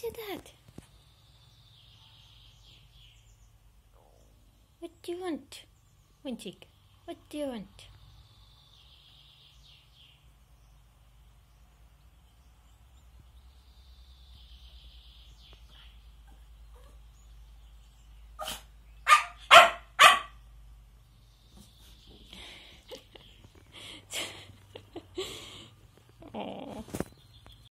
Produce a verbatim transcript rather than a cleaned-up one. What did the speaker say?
is that? What do you want, Winchick? What do you want?